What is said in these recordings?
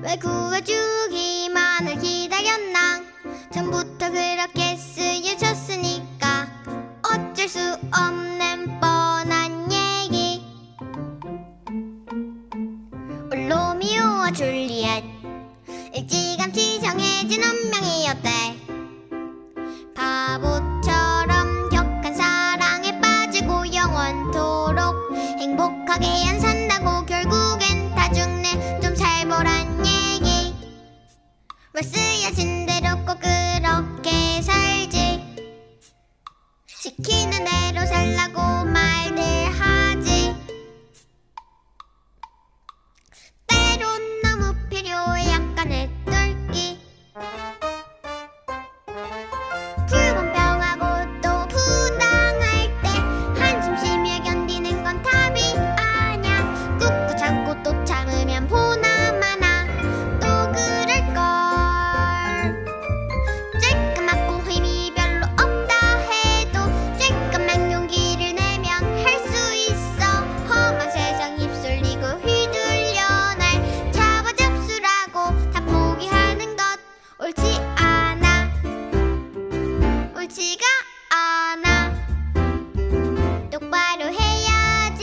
왜 구워주기만을 기다렸나. 처음부터 그렇게 쓰여졌으니까 어쩔 수 없는 뻔한 얘기. 로미오와 줄리엣 일찌감치 정해진 운명이었대. 바보처럼 격한 사랑에 빠지고 영원토록 행복하게 안 산다고 결국엔 다 죽네. 좀 잘 보란 얘기. 왜 쓰여진 대로 꼭 그렇게 살지. 시키는 대로 살라고 말들 하지. 때론 너무 필요해 약간의 뚫기. 불공평하고 또 부당할 때 한숨 쉬며 견디는 건 답이 아냐. 꾹꾹 참고 또 참으면 보나마나 또 그럴걸. 쬐끄맣고 힘이 별로 없다 해도 쬐끄만 용기를 내면 할 수 있어. 험한 세상 휩쓸리고 휘둘려 날 잡아 잡수라고 다 포기하는 것 옳지 않아. 옳지가 않아. 똑바로 해야지.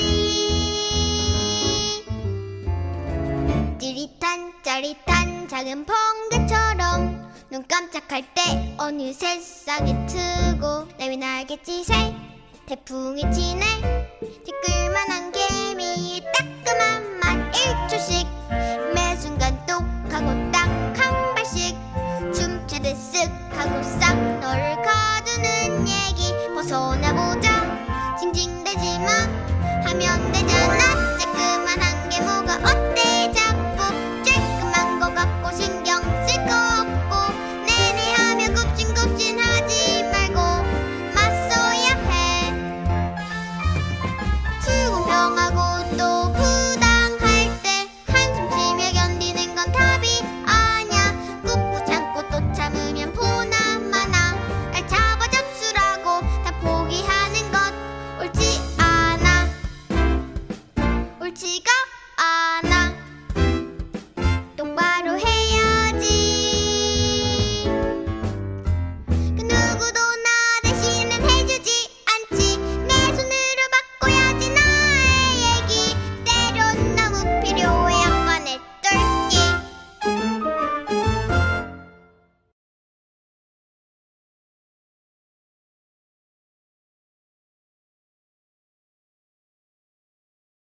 찌릿한 짜릿한 작은 번개처럼 눈 깜짝할 때 어느새 싹이 트고 내윈 알겠지. 새 태풍이 치네. 티끌만한 개미 따끔한 맛 1초씩 매 순간 똑하고 딱 한 발씩 춤추듯 쓱 하고 싹 너를